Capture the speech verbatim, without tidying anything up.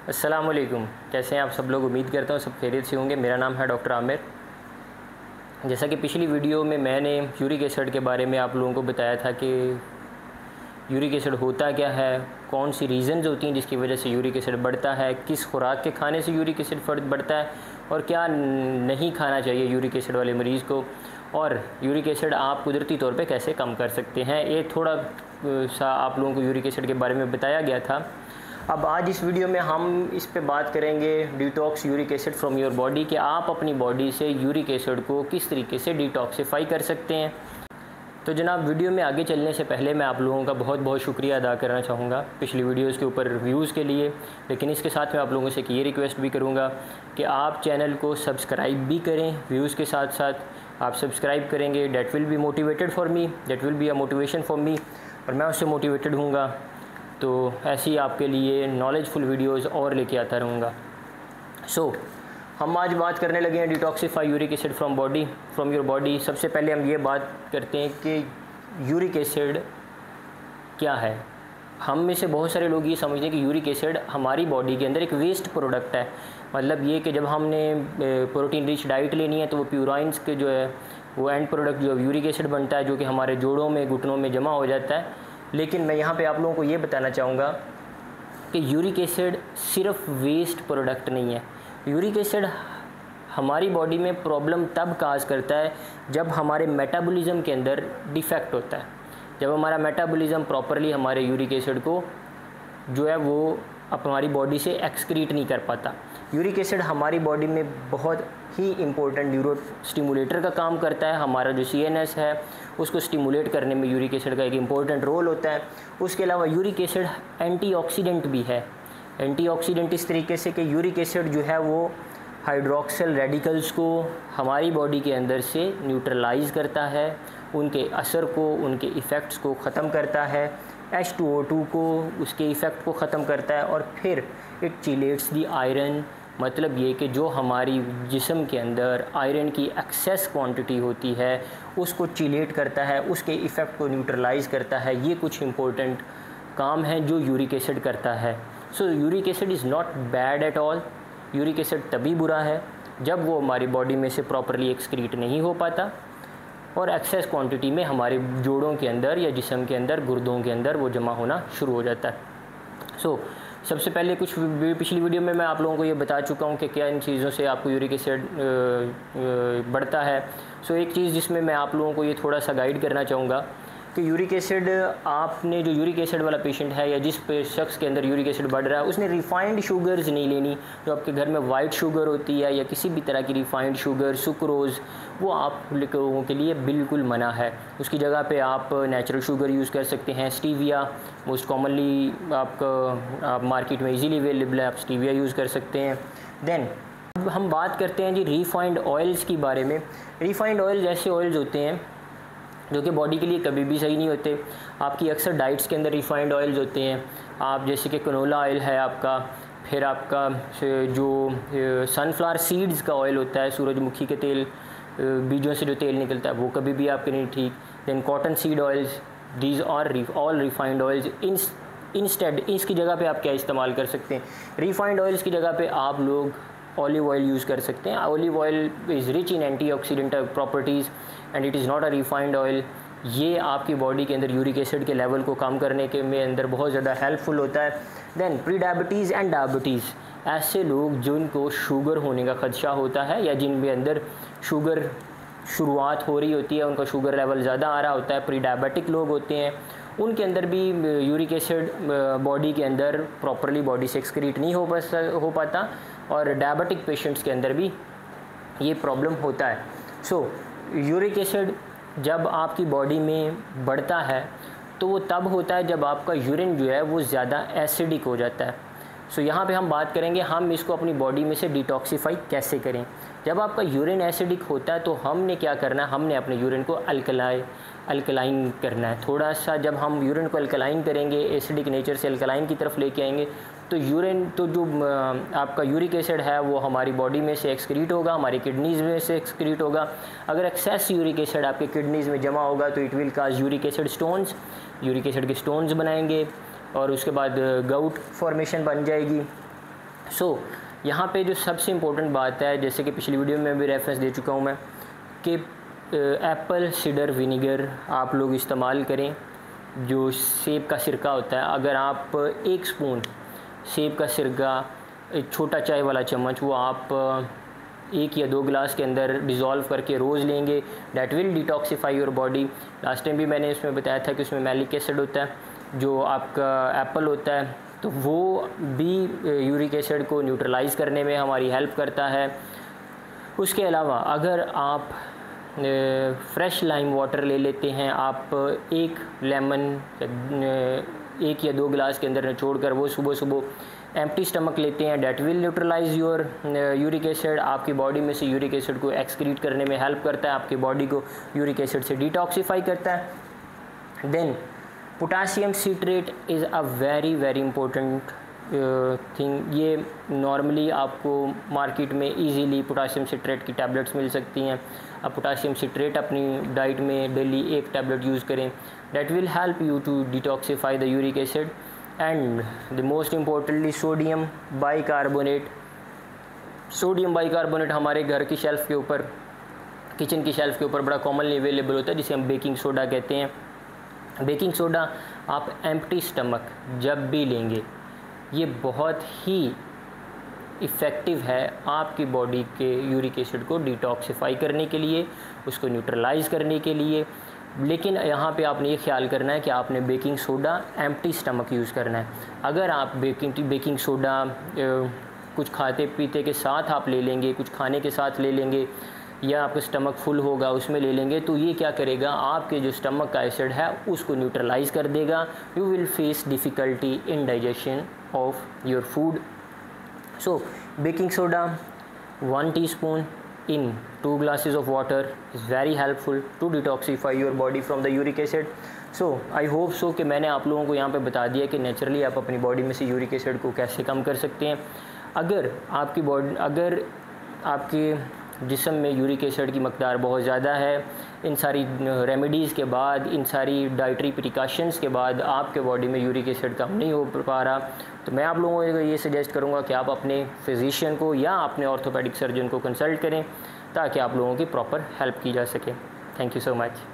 अस्सलाम वालेकुम। कैसे हैं आप सब लोग? उम्मीद करता हूँ सब खैरियत से होंगे। मेरा नाम है डॉक्टर आमिर। जैसा कि पिछली वीडियो में मैंने यूरिक एसिड के बारे में आप लोगों को बताया था कि यूरिक एसिड होता क्या है, कौन सी रीज़न्स होती हैं जिसकी वजह से यूरिक एसिड बढ़ता है, किस खुराक के खाने से यूरिक एसिड बढ़ता है और क्या नहीं खाना चाहिए यूरिक एसिड वाले मरीज़ को, और यूरिक एसिड आप कुदरती तौर पे कैसे कम कर सकते हैं। ये थोड़ा सा आप लोगों को यूरिक एसिड के बारे में बताया गया था। अब आज इस वीडियो में हम इस पे बात करेंगे detox uric acid from your body, कि आप अपनी बॉडी से यूरिक एसिड को किस तरीके से डिटॉक्सिफाई कर सकते हैं। तो जनाब, वीडियो में आगे चलने से पहले मैं आप लोगों का बहुत बहुत शुक्रिया अदा करना चाहूँगा पिछली वीडियोज़ के ऊपर रिव्यूज़ के लिए, लेकिन इसके साथ मैं आप लोगों से एक ये रिक्वेस्ट भी करूँगा कि आप चैनल को सब्सक्राइब भी करें। व्यूज़ के साथ साथ आप सब्सक्राइब करेंगे, that will be motivated for me, that will be a motivation for me, और मैं उससे मोटिवेटेड हूँगा। तो ऐसी आपके लिए नॉलेजफुल वीडियोज़ और लेके आता रहूँगा। सो so, हम आज बात करने लगे हैं detoxify uric acid from body from your body. सबसे पहले हम ये बात करते हैं कि यूरिक एसिड क्या है। हम में से बहुत सारे लोग ये समझते हैं कि यूरिक एसिड हमारी बॉडी के अंदर एक वेस्ट प्रोडक्ट है। मतलब ये कि जब हमने प्रोटीन रिच डाइट लेनी है तो वो प्यूराइंस के जो है वो एंड प्रोडक्ट जो यूरिक एसिड बनता है, जो कि हमारे जोड़ों में घुटनों में जमा हो जाता है। लेकिन मैं यहाँ पे आप लोगों को ये बताना चाहूँगा कि यूरिक एसिड सिर्फ वेस्ट प्रोडक्ट नहीं है। यूरिक एसिड हमारी बॉडी में प्रॉब्लम तब काज करता है जब हमारे मेटाबॉलिज्म के अंदर डिफेक्ट होता है, जब हमारा मेटाबॉलिज्म प्रॉपरली हमारे यूरिक एसिड को जो है वो हमारी बॉडी से एक्सक्रीट नहीं कर पाता। यूरिक एसिड हमारी बॉडी में बहुत ही इम्पोर्टेंट न्यूरो स्टिमुलेटर का काम करता है। हमारा जो सी एन एस है उसको स्टिमुलेट करने में यूरिक एसिड का एक इम्पोर्टेंट रोल होता है। उसके अलावा यूरिक एसिड एंटीऑक्सीडेंट भी है। एंटीऑक्सीडेंट इस तरीके से कि यूरिक एसिड जो है वो हाइड्रोक्सिल रेडिकल्स को हमारी बॉडी के अंदर से न्यूट्रलाइज करता है, उनके असर को, उनके इफ़ेक्ट्स को ख़त्म करता है, एच टू ओ टू को, उसके इफ़ेक्ट को ख़त्म करता है, और फिर इट चिलेट्स दी आयरन। मतलब ये कि जो हमारी जिस्म के अंदर आयरन की एक्सेस क्वांटिटी होती है उसको चिलेट करता है, उसके इफ़ेक्ट को न्यूट्रलाइज करता है। ये कुछ इम्पोर्टेंट काम है जो यूरिक एसिड करता है। So uric acid is not bad at all. Uric acid तभी बुरा है जब वो हमारी बॉडी में से प्रॉपरली एक्सक्रीट नहीं हो पाता और एक्सेस क्वांटिटी में हमारे जोड़ों के अंदर या जिस्म के अंदर, गुर्दों के अंदर वो जमा होना शुरू हो जाता है। सो so, सबसे पहले कुछ पिछली वीडियो में मैं आप लोगों को ये बता चुका हूँ कि क्या इन चीज़ों से आपको यूरिक एसिड बढ़ता है। सो so, एक चीज़ जिसमें मैं आप लोगों को ये थोड़ा सा गाइड करना चाहूँगा कि यूरिक एसिड, आपने जो यूरिक एसिड वाला पेशेंट है या जिस शख्स के अंदर यूरिक एसिड बढ़ रहा है उसने रिफ़ाइंड शुगर्स नहीं लेनी। जो आपके घर में वाइट शुगर होती है या किसी भी तरह की रिफ़ाइंड शुगर, सुक्रोज़, वो आप लोगों के लिए बिल्कुल मना है। उसकी जगह पे आप नेचुरल शुगर यूज़ कर सकते हैं। स्टीविया मोस्ट कॉमनली आपका आप मार्केट में इजीली अवेलेबल है, आप स्टीविया यूज़ कर सकते हैं। देन अब हम बात करते हैं जी रिफ़ाइंड ऑयल्स की बारे में। रिफ़ाइंड ऑयल ऐसे ऑयल्स होते हैं जो कि बॉडी के लिए कभी भी सही नहीं होते। आपकी अक्सर डाइट्स के अंदर रिफ़ाइंड ऑयल्स होते हैं। आप जैसे कि कनोला ऑयल है आपका, फिर आपका जो सनफ्लावर सीड्स का ऑयल होता है, सूरजमुखी के तेल, बीजों से जो तेल निकलता है वो कभी भी आपके नहीं ठीक। Then cotton seed oils, these are all refined oils. In instead इसकी जगह पे आप क्या इस्तेमाल कर सकते हैं? रिफ़ाइंड ऑयल्स की जगह पे आप लोग ऑलिव ऑयल यूज़ कर सकते हैं। Olive oil is rich in antioxidant properties and it is not a refined oil. ये आपकी बॉडी के अंदर यूरिक एसिड के लेवल को कम करने के में अंदर बहुत ज़्यादा हेल्पफुल होता है। Then pre diabetes and diabetes, ऐसे लोग जिनको शुगर होने का ख़दशा होता है या जिनके अंदर शुगर शुरुआत हो रही होती है, उनका शुगर लेवल ज़्यादा आ रहा होता है, प्री डायबिटिक लोग होते हैं, उनके अंदर भी यूरिक एसिड बॉडी के अंदर प्रॉपरली बॉडी से एक्सक्रीट नहीं हो पा हो पाता और डायबिटिक पेशेंट्स के अंदर भी ये प्रॉब्लम होता है। सो so, यूरिक एसिड जब आपकी बॉडी में बढ़ता है तो वो तब होता है जब आपका यूरिन जो है वो ज़्यादा एसिडिक हो जाता है। सो so, यहाँ पे हम बात करेंगे हम इसको अपनी बॉडी में से डिटॉक्सिफाई कैसे करें। जब आपका यूरिन एसिडिक होता है तो हमने क्या करना है, हमने अपने यूरिन को अल्कलाई अल्कलाइन करना है थोड़ा सा। जब हम यूरिन को अल्कलाइन करेंगे, एसिडिक नेचर से अल्कलाइन की तरफ लेके आएंगे, तो यूरिन तो जो आपका यूरिक एसिड है वो हमारी बॉडी में से एक्सक्रीट होगा, हमारी किडनीज़ में से एक्सक्रीट होगा। अगर एक्सेस यूरिक एसिड आपके किडनीज़ में जमा होगा तो it will cause uric acid stones, uric acid के स्टोन्स बनाएंगे और उसके बाद गाउट फॉर्मेशन बन जाएगी। सो so, यहाँ पे जो सबसे इम्पोर्टेंट बात है, जैसे कि पिछली वीडियो में भी रेफरेंस दे चुका हूँ मैं, कि एप्पल सीडर विनीगर आप लोग इस्तेमाल करें, जो सेब का सिरका होता है। अगर आप एक स्पून सेब का सिरका, एक छोटा चाय वाला चम्मच, वो आप एक या दो गिलास के अंदर डिज़ोल्व करके रोज़ लेंगे, that will detoxify your body. Last time भी मैंने इसमें बताया था कि उसमें मैलिक एसिड होता है, जो आपका एप्पल होता है, तो वो भी यूरिक एसिड को न्यूट्रलाइज़ करने में हमारी हेल्प करता है। उसके अलावा अगर आप फ्रेश लाइम वाटर ले लेते हैं, आप एक लेमन एक या दो गिलास के अंदर निचोड़ कर वो सुबह सुबह एम्प्टी स्टमक लेते हैं, that will neutralize your uric acid. आपकी बॉडी में से यूरिक एसिड को एक्सक्रीट करने में हेल्प करता है, आपकी बॉडी को यूरिक एसिड से डिटॉक्सीफाई करता है। Then potassium citrate is a very very important thing. ये नॉर्मली आपको मार्केट में इजीली पोटासियम सिट्रेट की टैबलेट्स मिल सकती हैं। आप पोटासियम सिट्रेट अपनी डाइट में डेली एक टैबलेट यूज़ करें, that will help you to detoxify the uric acid. And the most importantly sodium bicarbonate. Sodium bicarbonate हमारे घर की शेल्फ़ के ऊपर, किचन की शेल्फ़ के ऊपर बड़ा कॉमनली अवेलेबल होता है, जिसे हम बेकिंग सोडा कहते हैं। बेकिंग सोडा आप एम्प्टी स्टमक जब भी लेंगे, ये बहुत ही इफ़ेक्टिव है आपकी बॉडी के यूरिक एसिड को डिटॉक्सीफाई करने के लिए, उसको न्यूट्रलाइज़ करने के लिए। लेकिन यहाँ पे आपने ये ख्याल करना है कि आपने baking soda empty stomach use करना है। अगर आप बेकिंग बेकिंग सोडा कुछ खाते पीते के साथ आप ले लेंगे, कुछ खाने के साथ ले लेंगे, या आपका स्टमक फुल होगा उसमें ले लेंगे, तो ये क्या करेगा, आपके जो स्टमक का एसिड है उसको न्यूट्रलाइज़ कर देगा। You will face difficulty in digestion of your food. So baking soda one teaspoon in two glasses of water is very helpful to detoxify your body from the uric acid. So I hope so कि मैंने आप लोगों को यहाँ पे बता दिया कि नेचुरली आप अपनी बॉडी में से यूरिक एसिड को कैसे कम कर सकते हैं। अगर आपकी बॉडी अगर आपके जिस्म में यूरिक एसिड की मकदार बहुत ज़्यादा है, इन सारी रेमेडीज़ के बाद, इन सारी डाइटरी प्रिकॉशंस के बाद आपके बॉडी में यूरिक एसिड कम नहीं हो पा रहा, तो मैं आप लोगों को ये सजेस्ट करूँगा कि आप अपने फिजिशियन को या अपने ऑर्थोपेडिक सर्जन को कंसल्ट करें, ताकि आप लोगों की प्रॉपर हेल्प की जा सके। Thank you so much.